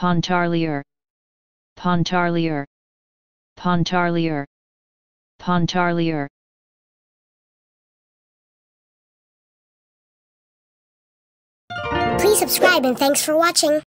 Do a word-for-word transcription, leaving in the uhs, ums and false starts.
Pontarlier, Pontarlier, Pontarlier, Pontarlier. Please subscribe and thanks for watching.